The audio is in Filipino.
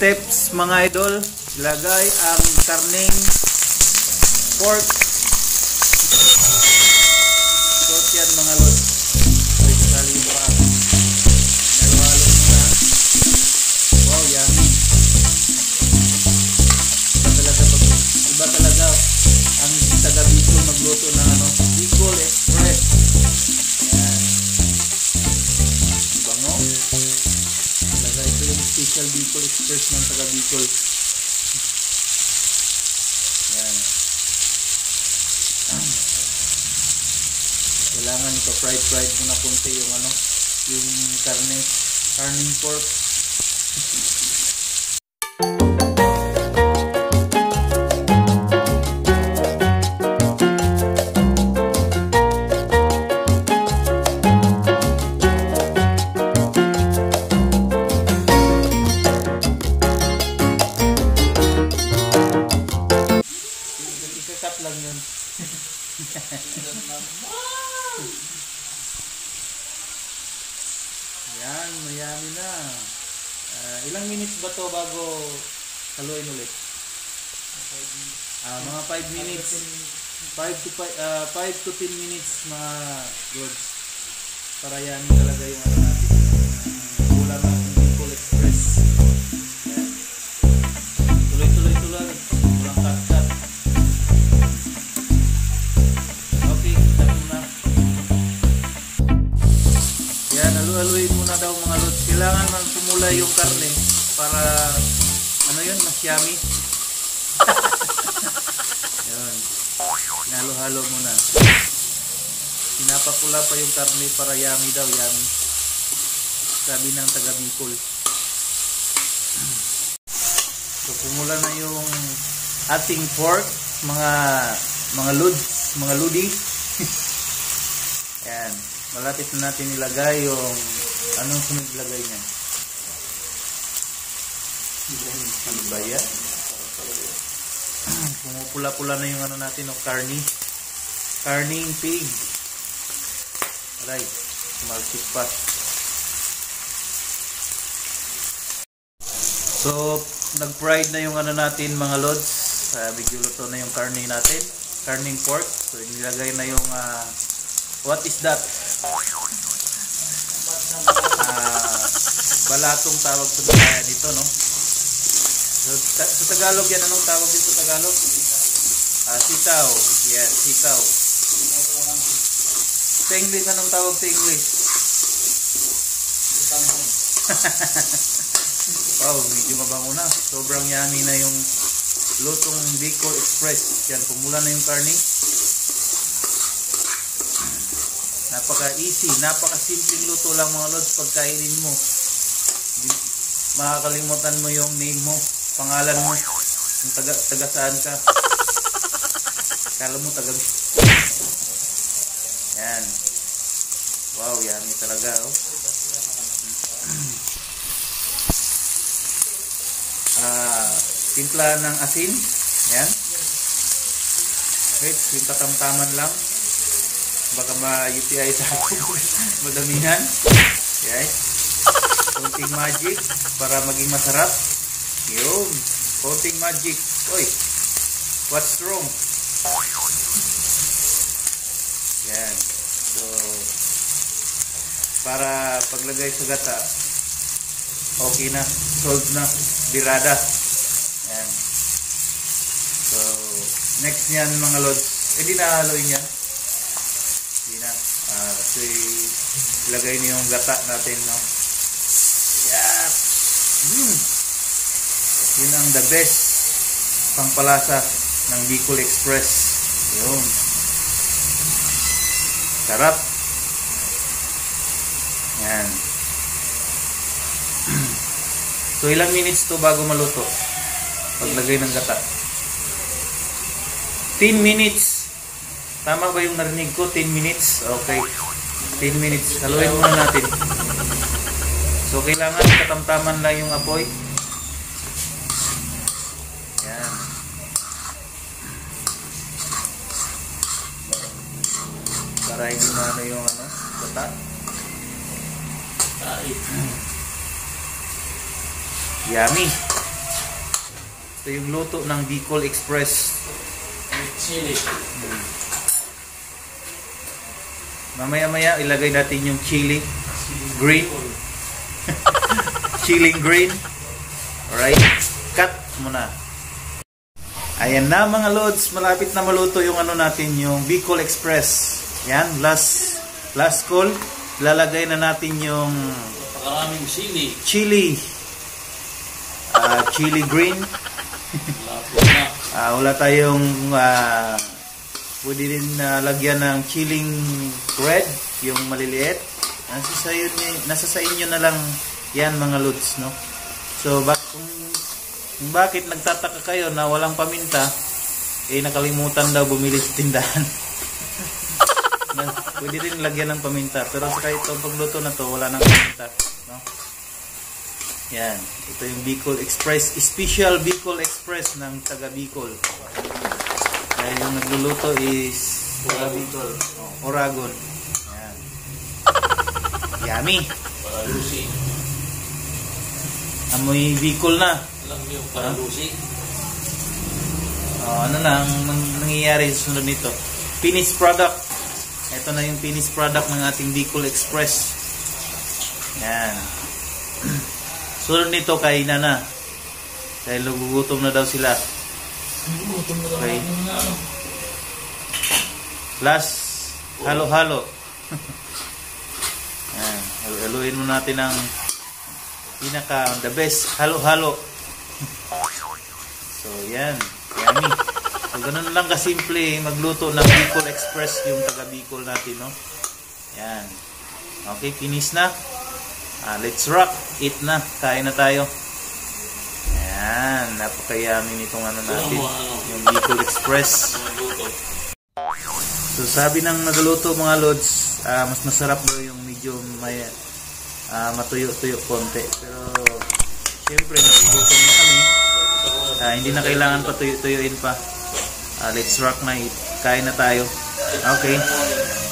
steps mga idol, ilagay ang karning pork. So yan mga lods, ay sali pa. Halo-halo muna. Wow, yummy. Iba talaga ang taga Bicol magluto ng Bicol Express. Yan. Bango. Talaga ito yung special Bicol Express ng taga Bicol. Yan. Kailangan ipa-fried muna konti yung yung karning pork. Isasap lang yun. Yan, mayami na. Ilang minutes ba to bago haluin ulit? Mga 5 minutes. 5 to 10 minutes mga lods. Para yan talaga yung natin. Ulam ng Bicol Express. Yan. Tuloy. Walang cut. Okay, start muna. Yan, haluin muna daw mga lods. Kailangan man pumula yung karne para mas yummy. Yan. Halo-halo muna. Pinapakula pa yung karne para yummy daw, yummy. Sabi ng taga Bicol. So pumula na yung ating pork, mga lods, mga ludi. Yan. Malapit na natin ilagay yung anong sunod ilagay niya. Ano ba yan? Pumupula-pula na yung natin o karning pig. Aray, malsik pa. So nag-fried na yung natin mga lods. Medyo luto na yung karning natin, karning pork. So nilagay na yung what is that? Balatong tawag sa Bisaya dito, no? So, sa Tagalog yan, anong tawag dito sa Tagalog? Sitaw. Yes, sitaw. Sa English, anong tawag sa English? Wow, medyo mabango na. Sobrang yummy na yung lutong Bicol Express. Yan, pumula na yung karne. Napaka-easy, napaka-simpleng luto lang mga lods. Pagkainin mo, makakalimutan mo yung name mo, pangalan mo, yung taga saan ka. Kala mo taga. Yan. Wow, yummy talaga, oh. Timpla ng asin. Yan. Wait, yung tatamtaman lang. Baka ma-UTI tayo. Madamihan. Yan. Konting magic para maging masarap. Yun. Konting magic. Oy. What's wrong? Yan. So, para paglagay sa gata, okay na. Solved na. Birada. Yan. So, next niyan mga lods. Hindi na haloin yan. Hindi na. So, ilagay niyo yung gata natin, no? Yeah. Yun ang the best pangpalasa ng Bicol Express. Yun. Sarap. Yan. So, ilang minutes to bago maluto? Paglagay ng gata. 10 minutes. Tama ba yung narinig ko? 10 minutes? Okay. 10 minutes. Haluin muna natin. So, kailangan katamtaman lang yung apoy. Yan. Para hindi na yung gata. Yummy. Ito yung luto ng Bicol Express. With chili. Mamaya-maya ilagay natin yung chili green. Chili green. Alright, cut muna. Ayan na mga lods, malapit na maluto yung ano natin, yung Bicol Express. Yan, last call. Lalagay na natin yung Maraming chili. Chili green. Wala tayong pwede din lagyan ng chilling red, yung maliliit. Nasa sa inyo na lang yan mga lods, no? So kung bakit nagtataka kayo na walang paminta, nakalimutan daw bumili sa tindahan. Pwede rin lagyan ng paminta, pero sa kahit itong pagluto na to wala nang paminta, no? Yan, ito yung Bicol Express, special Bicol Express ng taga Bicol. Dahil yung nagluluto is taga Bicol, Oragon. Yan. Yummy. Paralusi. Amoy Bicol na. Alam niyo yung paralusi? Ano na ang nangyayari sa sunod nito? Finished product. Ito na yung finished product ng ating Bicol Express. Yan. Sunod nito kainan na. Dahil nagugutom na daw sila. Okay. Plus, halo-halo. Yan. Haluin mo natin ang the best halo-halo. So, yan. Yummy. So, ganun lang kasimple magluto ng Bicol Express yung taga Bicol natin, no? Yan. Okay, finish na. Let's rock. Eat na. Kain na tayo. Ayan. Napaka-yummy nitong ano natin. Yung Bicol Express. So, sabi ng nagluto mga lods, mas masarap daw yung medyo may matuyo-tuyo konti. Pero, syempre, nagugutom na kami. Hindi na kailangan patuyo-tuyuin pa. Let's rock na. Kain na tayo. Okay.